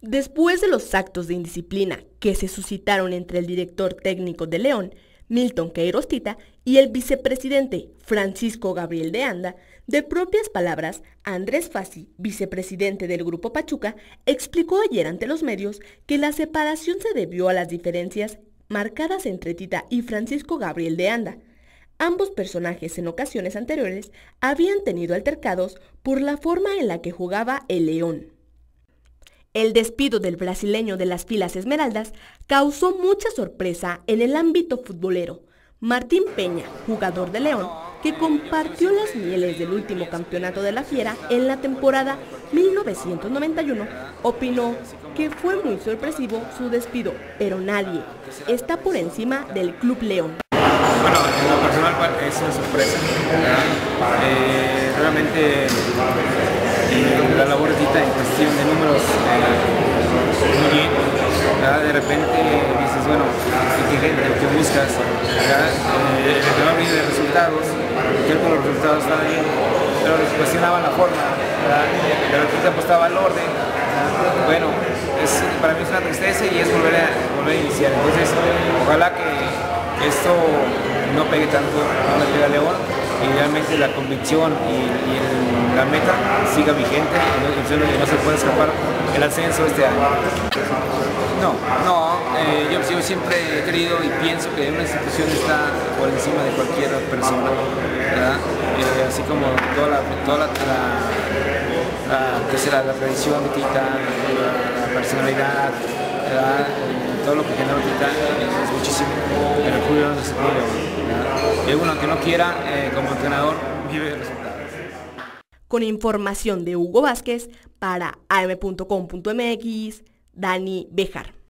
Después de los actos de indisciplina que se suscitaron entre el director técnico de León, Milton Queiroz Tita, y el vicepresidente Francisco Gabriel de Anda, de propias palabras, Andrés Fassi, vicepresidente del Grupo Pachuca, explicó ayer ante los medios que la separación se debió a las diferencias marcadas entre Tita y Francisco Gabriel de Anda. Ambos personajes en ocasiones anteriores habían tenido altercados por la forma en la que jugaba el León. El despido del brasileño de las filas esmeraldas causó mucha sorpresa en el ámbito futbolero. Martín Peña, jugador de León, que compartió las mieles del último campeonato de la Fiera en la temporada 1991, opinó que fue muy sorpresivo su despido, pero nadie está por encima del Club León. Bueno, en lo personal es una sorpresa, realmente la labor de Tita en cuestión de números muy bien, de repente dices, bueno, ¿qué buscas? El tema viene de resultados, que con los resultados estaban bien, pero les cuestionaban la forma, pero Tita apostaba al orden. Bueno, para mí es una tristeza y es volver a iniciar, entonces ojalá que esto no pegue tanto, no le pegue a León, y realmente la convicción y la meta siga vigente, y no se puede escapar el ascenso este año. Yo siempre he creído y pienso que una institución está por encima de cualquier persona, ¿verdad? Así como toda la tradición de Tita, la personalidad, ¿verdad? Todo lo que genera Tita es muchísimo en el fútbol donde se puede, ¿verdad? Y uno, aunque no quiera, como entrenador, vive de resultados. Con información de Hugo Vázquez para am.com.mx, Dani Bejar.